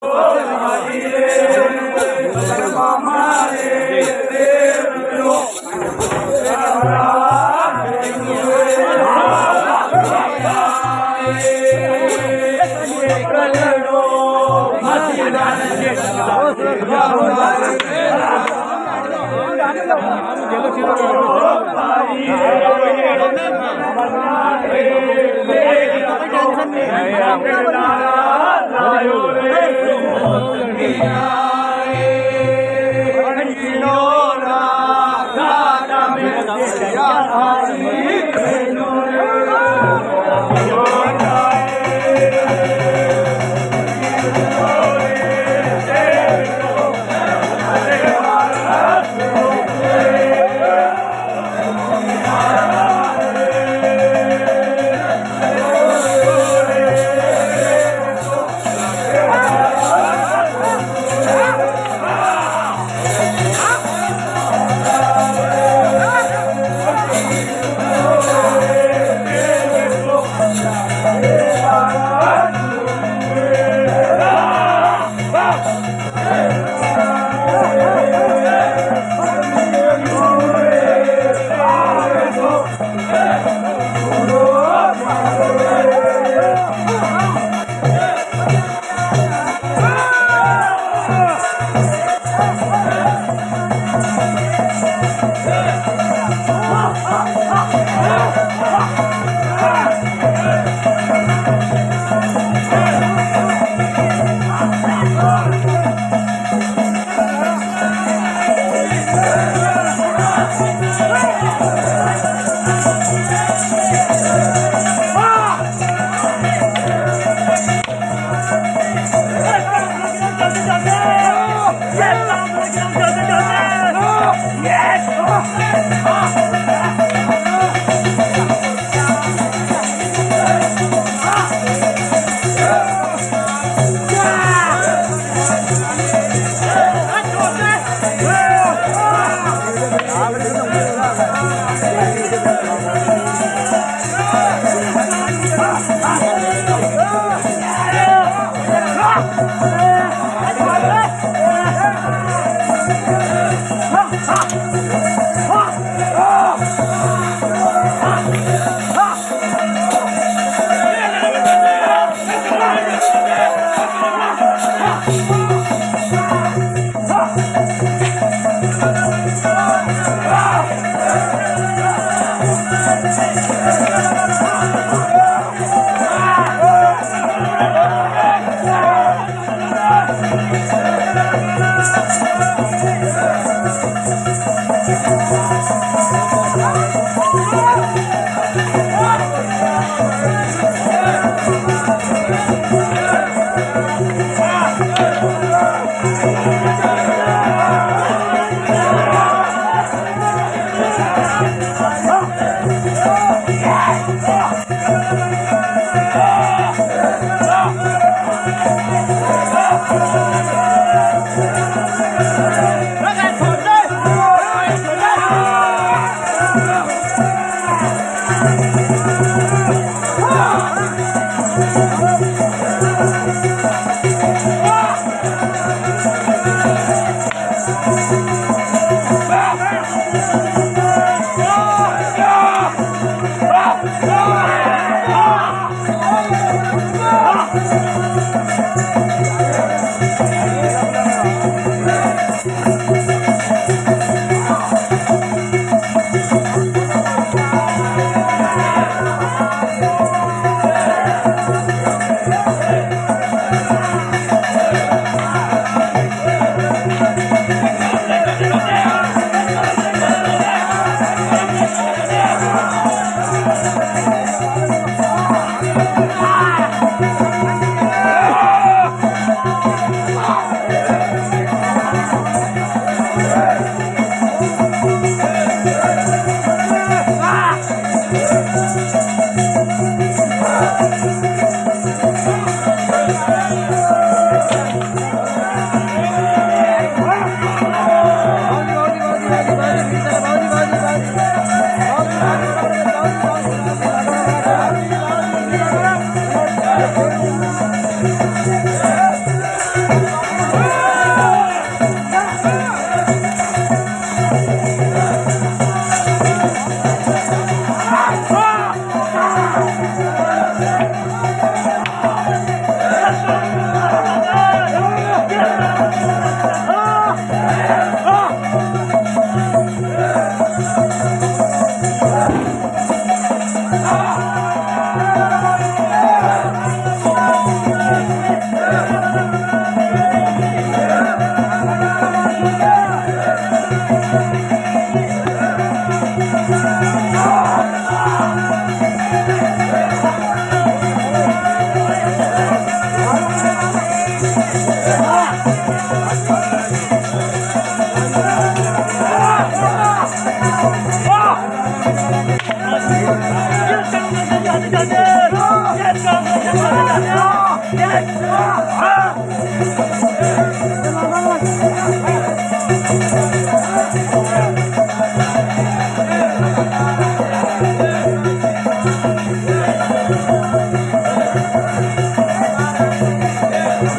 Oh,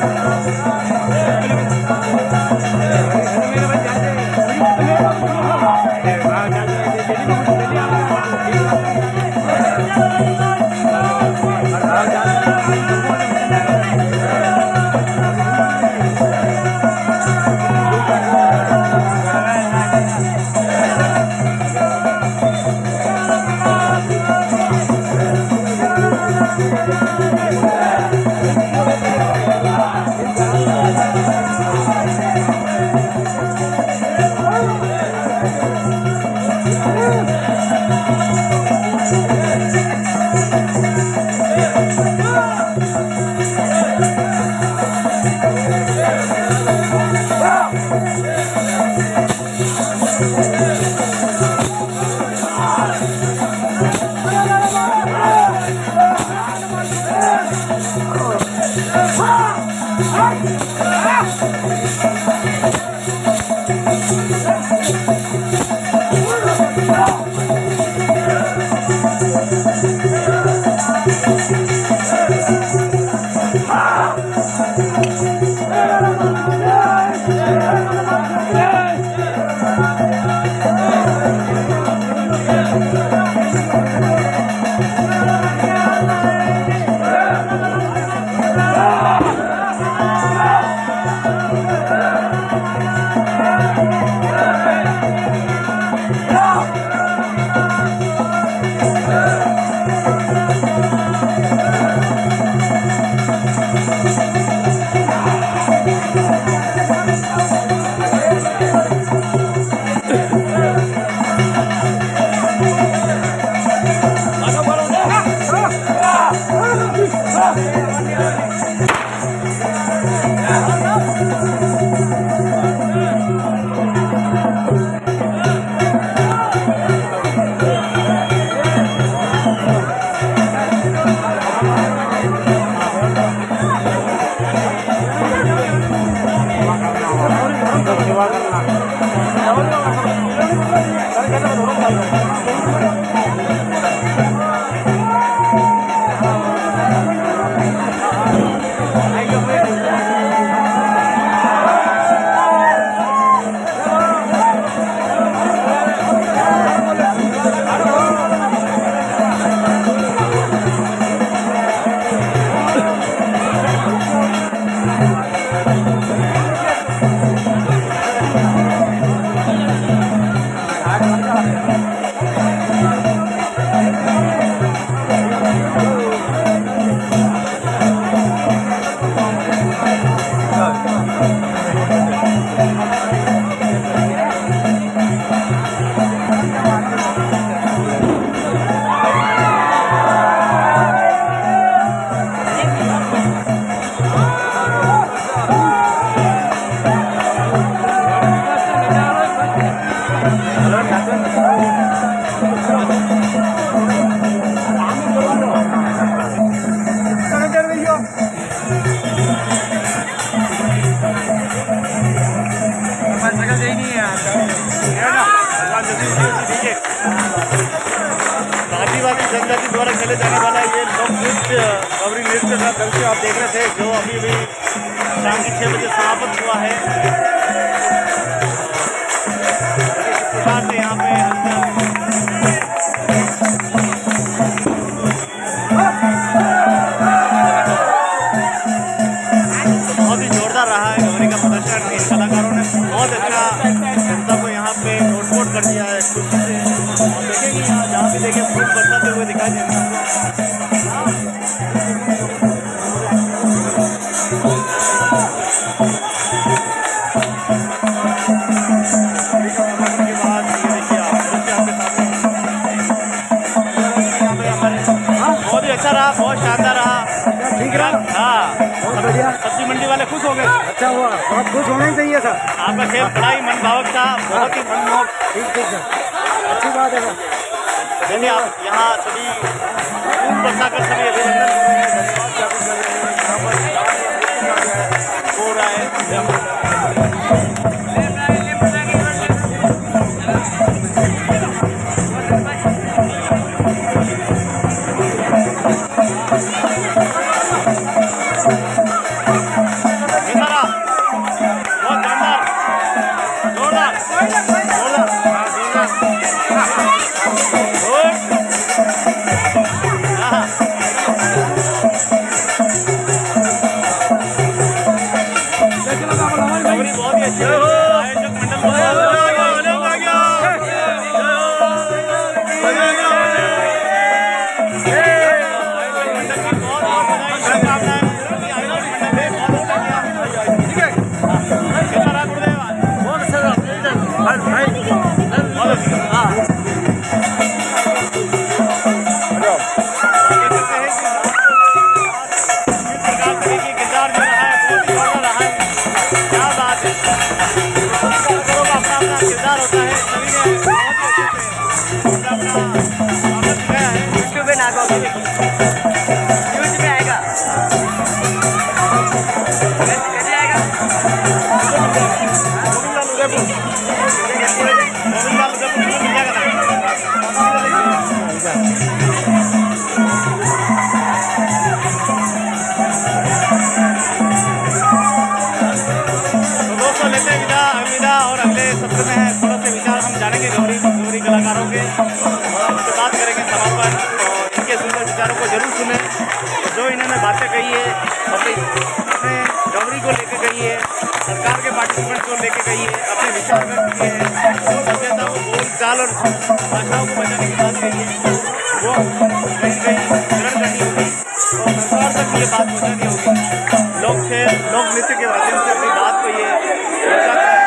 आदिवासी जनजाति द्वारा खेले जाने वाला ये लोक नृत्य गौरी नृत्य का दृश्य आप देख रहे थे, जो अभी भी शाम की 6 बजे समाप्त हुआ है। यहाँ पे बहुत ही जोरदार रहा है गौरी का प्रदर्शन। इन कलाकारों ने बहुत अच्छा जनता को यहाँ पे नोटपोट कर दिया है खुशी से। आप देखेंगे यहाँ जहाँ भी देखें फूल बरसाते हुए दिखाई दे रहे हैं। बहुत ही अच्छा रहा, बहुत शानदार रहा। ठीक रहा, हाँ बहुत बढ़िया। सब्जी मंडी वाले खुश हो गए। अच्छा हुआ, बहुत खुश होना ही चाहिए था। आपका खेल बड़ा ही मनभावक था, बहुत ही मनमोहक। ठीक है, अच्छी बात है। चलिए आप यहाँ सभी फूल बरसाकर सभी अभिनंदन हो रहा है। बारे में थोड़ा से विचार हम जानेंगे गौरी कलाकारों के, और उनसे बात करेंगे सभा पर। और इनके सुंदर विचारों को जरूर सुने। जो इन्होंने बातें कही है अपने गौरी को लेकर कही है, सरकार के पार्टिसिपेंट को लेकर कही है, अपने विचार व्यक्त किए हैं, सभ्यताओं बोल चाल और भाषाओं को बचाने की बात कही है, वो कहीं ग्रहण करनी होगी और सरकार तक ये बात पहुँचानी होगी। लोक नृत्य के माध्यम से अपनी बात को ये पहुँचाता है।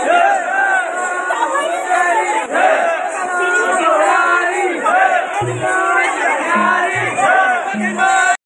Yeah.